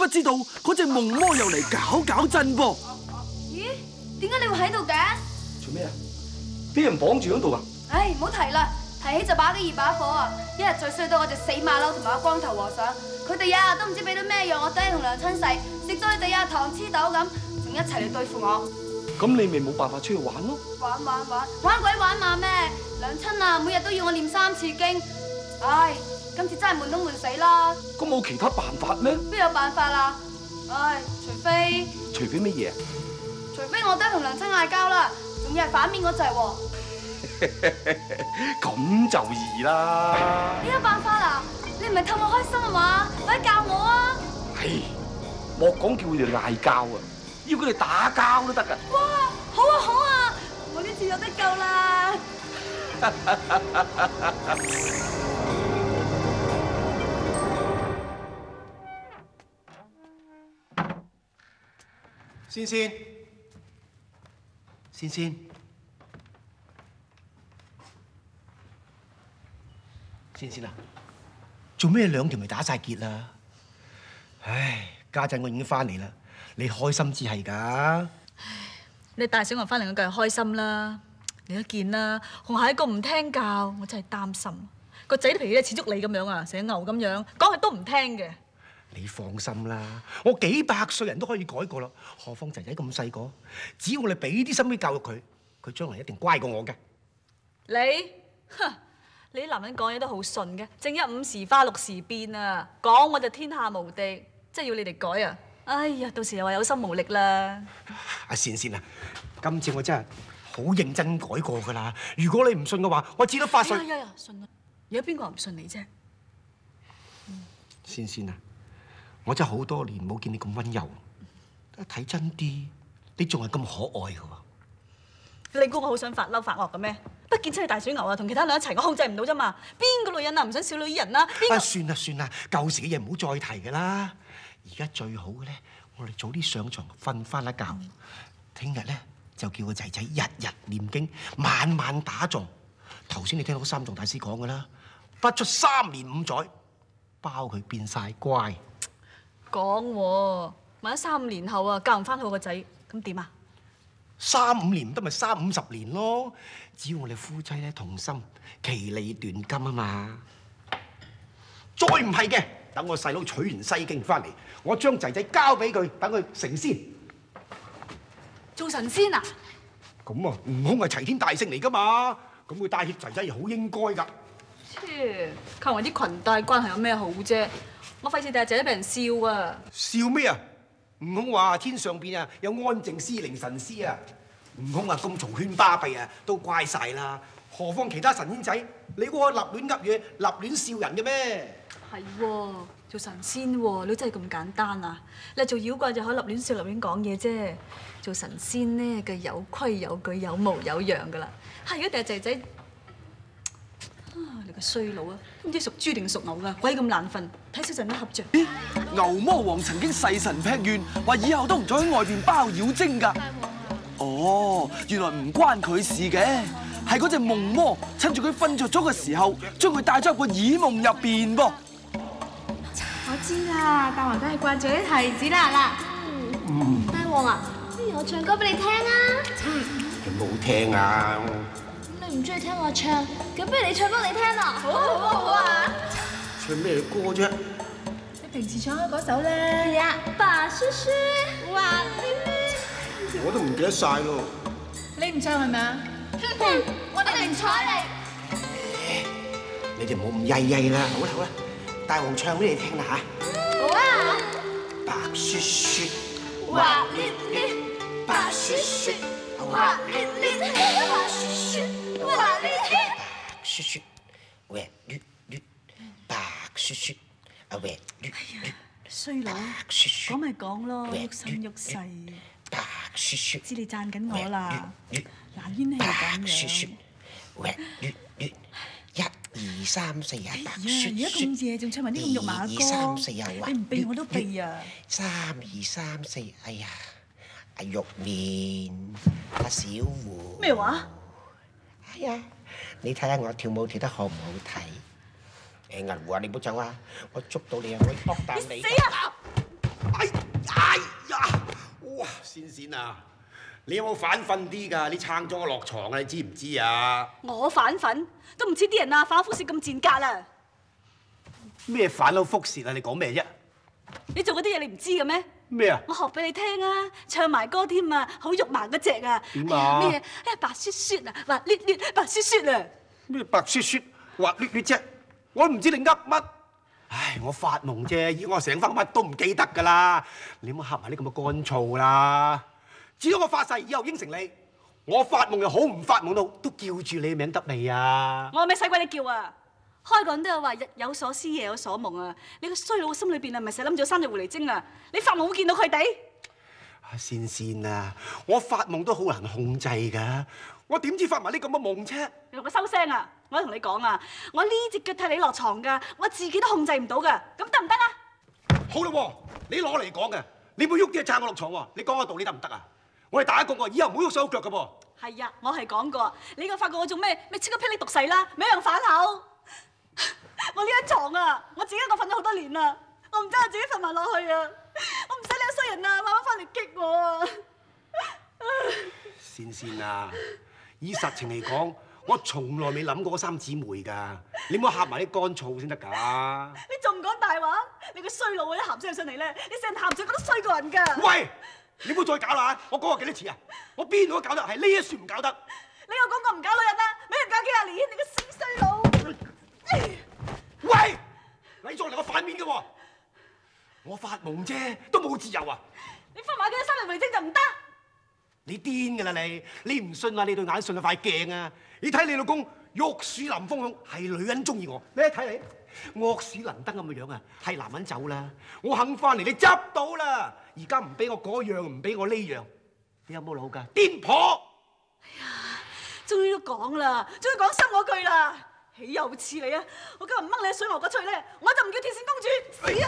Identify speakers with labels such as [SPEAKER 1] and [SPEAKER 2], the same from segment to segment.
[SPEAKER 1] 不知道嗰隻夢魔又嚟搞震噃。
[SPEAKER 2] 咦？點解你會喺度嘅？
[SPEAKER 3] 做咩啊？俾人綁住喺度啊？
[SPEAKER 2] 唉，唔好提啦，提起就把幾二把火啊！一日最衰到我隻死馬騮同埋個光頭和尚，佢哋日日都唔知俾到咩藥我爹同娘親食，食到佢哋糖黐豆咁，仲一齊嚟對付我。
[SPEAKER 3] 咁你咪冇辦法出去玩咯？
[SPEAKER 2] 玩鬼玩馬咩？娘親啊，每日都要我念3次經，唉，今次真係悶都悶死啦！
[SPEAKER 3] 咁冇其他辦法咩？
[SPEAKER 2] 邊有辦法啊？唉，除非
[SPEAKER 3] 乜嘢？
[SPEAKER 2] 除非我爹同娘親嗌交啦，仲要係反面嗰隻喎。
[SPEAKER 3] 咁就易啦。
[SPEAKER 2] 你有辦法啊？你唔係氹我開心啊嘛？快教我啊！
[SPEAKER 3] 唉，莫講叫佢哋嗌交啊，要佢哋打交都得㗎。
[SPEAKER 2] 哇，好啊好啊，我呢次有得救啦！
[SPEAKER 4] 仙仙，仙仙，仙仙啊，做咩兩條咪打晒結啦？唉，家陣我已經翻嚟啦，你開心至係㗎。
[SPEAKER 5] 你帶小牛翻嚟我梗係開心啦，你都見啦，紅孩個唔聽教，我真係擔心。個仔脾氣似足你咁樣啊，成隻牛咁樣，講佢都唔聽嘅。
[SPEAKER 4] 你放心啦，我幾百歲人都可以改過啦，何況仔仔咁細個，只要我哋俾啲心機教育佢，佢將來一定乖過我嘅。
[SPEAKER 5] 你，哼，你啲男人講嘢都好順嘅，正一五時花六時變啊，講我就天下無敵，真係要你哋改啊！哎呀，到時又話有心無力啦。
[SPEAKER 4] 阿倩倩啊，今次我真係好認真改過㗎啦。如果你唔信嘅話，我只得發誓。
[SPEAKER 5] 呀，信啦！有邊個唔信你啫？
[SPEAKER 4] 倩倩啊，我真係好多年冇見你咁溫柔，睇真啲，你仲係咁可愛㗎喎。
[SPEAKER 5] 你估我好想發嬲發惡嘅咩？不見出去大水牛啊，同其他女一齊，我控制唔到啫嘛。邊個女人啊唔想小女人啊？
[SPEAKER 4] 算啦，舊時嘅嘢唔好再提㗎啦。而家最好嘅咧，我哋早啲上床瞓翻一覺。聽日咧就叫個仔仔日日念經，晚晚打坐。頭先你聽到三藏大師講㗎啦，不出3年5載，包佢變晒乖。
[SPEAKER 5] 講喎，萬一3、5年後啊，教唔翻好個仔，咁點啊
[SPEAKER 4] ？3、5年唔得咪3、50年咯。只要我哋夫妻咧同心，其利斷金啊嘛。再唔係嘅，等我細佬取完西經翻嚟，我將仔仔交俾佢，等佢成仙。
[SPEAKER 5] 做神仙啊？
[SPEAKER 4] 咁啊，悟空係齊天大聖嚟噶嘛，咁佢帶挈仔仔又好應該㗎。
[SPEAKER 5] 切，靠埋啲裙帶關係有咩好啫？我費事第日仔仔俾人笑啊！
[SPEAKER 4] 笑咩啊？悟空話天上邊啊有安靜司靈神師啊，悟空啊咁嘈喧巴閉啊都乖晒啦，何況其他神仙仔？你估我立亂噏嘢、立亂笑人嘅咩？
[SPEAKER 5] 係喎，做神仙喎，你真係咁簡單啊？你做妖怪就可以立亂笑、立亂講嘢啫。做神仙呢，佢有規有矩、有模有樣噶啦。係如果第日仔仔你個衰佬啊，唔知屬豬定屬牛噶，鬼咁難瞓，睇小陣都合着。
[SPEAKER 1] 牛魔王曾經誓神劈願，話以後都唔再喺外邊包妖精㗎。哦，原來唔關佢事嘅，係嗰隻夢魔趁住佢瞓着咗嘅時候，將佢帶咗入個耳夢入邊噃。
[SPEAKER 6] 我知啦，大王梗係掛住啲提子啦。大王啊，不如我唱歌俾你聽啊！
[SPEAKER 4] 冇聽啊！
[SPEAKER 6] 你唔中意聽我唱，咁不如你唱歌你聽啊！好啊！
[SPEAKER 4] 唱咩歌啫？
[SPEAKER 6] 你平時唱開嗰首咧？係啊，白雪雪，滑溜溜。
[SPEAKER 4] 我都唔記得晒咯。
[SPEAKER 6] 你唔唱係咪啊？我哋唔睬你。
[SPEAKER 4] 你哋唔好咁曳曳啦，好啦，大王唱俾你聽啦嚇。
[SPEAKER 6] 好啊！
[SPEAKER 4] 白雪雪，
[SPEAKER 6] 滑溜溜，白雪雪，滑溜溜，白雪雪，滑溜溜。
[SPEAKER 4] 白雪雪，滑溜溜，白雪雪，滑溜溜。
[SPEAKER 5] 衰佬，講咪講咯，喐身喐勢。
[SPEAKER 4] 白雪雪，
[SPEAKER 5] 知你讚緊我啦，嗱煙氣咁樣。
[SPEAKER 4] 滑溜溜，1、2、3、4啊！白雪雪，
[SPEAKER 5] 而家咁夜仲唱埋啲咁肉麻嘅歌，
[SPEAKER 4] 2、3、4又滑，
[SPEAKER 5] 你唔避我都避啊
[SPEAKER 4] ！3、2、3、4，哎呀，阿玉面，阿小胡。
[SPEAKER 5] 咩話？
[SPEAKER 4] 哎呀，你睇下我跳舞跳得好唔好睇？誒，銀狐啊，你唔好走啊！我捉到你啊，我剝彈你！
[SPEAKER 5] 死啊！
[SPEAKER 4] 哎仙仙啊，你有冇反瞓啲㗎？你撐咗我落床啊！你知唔知啊？
[SPEAKER 5] 我反瞓都唔似啲人啊，反覆舌咁賤格啦！
[SPEAKER 4] 咩反口覆舌啊？你講咩啫？
[SPEAKER 5] 你做嗰啲嘢你唔知嘅咩？
[SPEAKER 4] 咩啊？
[SPEAKER 5] 我學俾你聽啊，唱埋歌添啊，好肉麻嗰隻啊！
[SPEAKER 4] 點啊？
[SPEAKER 5] 咩嘢？白雪雪啊，滑捋捋白雪雪啊！
[SPEAKER 4] 咩白雪雪滑捋捋啫？我都唔知你噏乜。唉，我發夢啫，要我醒翻乜都唔記得㗎啦。你唔好合埋啲咁嘅乾燥啦。只要我發誓以後應承你，我發夢又好唔發夢都叫住你名得未啊？
[SPEAKER 5] 我有咩使鬼你叫啊？開個人都有話日有所思夜有所夢啊！你個衰佬心裏邊啊，咪成日諗住生隻狐狸精啊！你發夢會見到佢哋？
[SPEAKER 4] 仙仙啊，我發夢都好難控制㗎，我點知發埋啲咁嘅夢啫？
[SPEAKER 5] 你同我收聲啊！我同你講啊，我呢隻腳踢你落床㗎，我自己都控制唔到㗎，咁得唔得啊？
[SPEAKER 4] 好啦喎，你攞嚟講嘅，你冇喐啲就撐我落床喎，你講個道理得唔得啊？我哋打過喎，以後唔好喐手喐腳㗎噃。係
[SPEAKER 5] 啊，我係講過，你個發覺我做咩超級霹靂毒誓啦，咪一樣反口。我呢張床啊，我自己一個瞓咗好多年啦，我唔知我自己瞓埋落去啊，我唔使你個衰人啊，慢慢翻嚟激我啊！
[SPEAKER 4] 仙仙啊，以實情嚟講，我從來未諗過嗰三姊妹㗎，你唔好合埋啲乾燥先得㗎。
[SPEAKER 5] 你仲唔講大話？你個衰佬啊，一鹹水上嚟咧，你成日鹹水覺得衰過人㗎。
[SPEAKER 4] 喂，你唔好再搞啦！我講過幾多次啊？我邊度都搞得，係呢一船唔搞得。
[SPEAKER 5] 你有講過唔搞女人啊？俾人搞幾廿年，你個死衰佬！
[SPEAKER 4] 喂，你再嚟我反面嘅喎，我發夢啫，都冇自由啊！
[SPEAKER 5] 你發埋幾多三日為精就唔得？
[SPEAKER 4] 你癲㗎啦你！你唔信啊？你對眼信啊塊鏡啊！你睇你老公玉樹臨風咁，係女人中意我。你一睇你惡死能登咁嘅樣啊，係男人走啦！我肯翻嚟，你執到啦！而家唔俾我嗰樣，唔俾我呢樣，你有冇腦㗎？癲婆！
[SPEAKER 5] 哎呀，終於都講啦，終於講心嗰句啦！豈有此理啊！我今日唔掹你水牛角出去咧，我就唔叫鐵線公主死啊！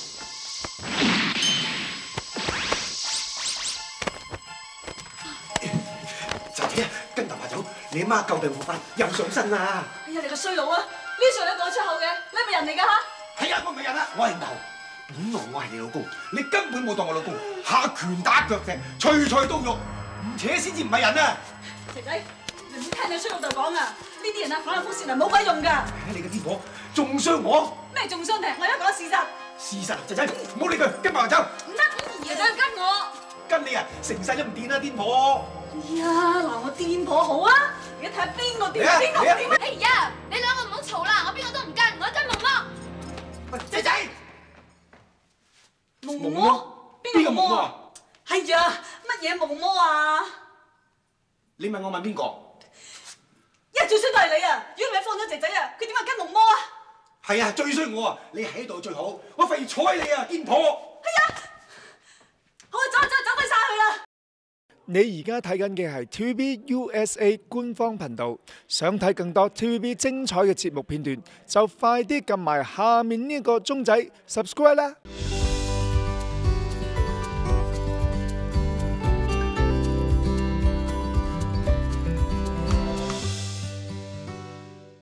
[SPEAKER 4] 仔仔啊，跟大華走，你阿媽救病復發又上身啦！
[SPEAKER 5] 哎呀，你個衰佬啊！呢上你講出口嘅，你係咪人嚟㗎嚇？
[SPEAKER 4] 係啊，我唔係人啊，我係牛。本來我係你老公，你根本冇當我老公，下拳打腳踢，脆脆都肉，唔扯先至唔係人啊！
[SPEAKER 5] 仔仔，你唔好聽你衰老豆講啊！呢啲人啊，反口覆舌啊，冇鬼用㗎！
[SPEAKER 4] 你個癲婆中傷我！
[SPEAKER 5] 咩中傷你？我而家講事實。
[SPEAKER 4] 事實，仔仔，唔好理佢，跟埋我走。
[SPEAKER 5] 唔得，爺仔跟我。
[SPEAKER 4] 跟你啊，成世都唔掂啦，癲婆！
[SPEAKER 5] 哎呀，嗱，我癲婆好啊！而家睇下邊個掂，邊個唔掂啊！
[SPEAKER 2] 哎呀，你兩個唔好嘈啦，我邊個都唔跟，我跟夢魔。
[SPEAKER 4] 喂，仔仔，
[SPEAKER 5] 夢魔？邊個夢魔啊？係啊，乜嘢夢魔啊？
[SPEAKER 4] 你問我問邊個？
[SPEAKER 5] 一最衰都係你啊！如果唔係放咗仔仔啊，佢點解跟夢魔啊？
[SPEAKER 4] 係啊，最衰我啊！你喺度最好，我費事睬你啊，癲婆！
[SPEAKER 5] 係啊，好啊，走鬼晒佢啦！
[SPEAKER 7] 你而家睇緊嘅係 TVB USA 官方頻道，想睇更多 TVB 精彩嘅節目片段，就快啲撳埋下面呢個鐘仔 subscribe 啦！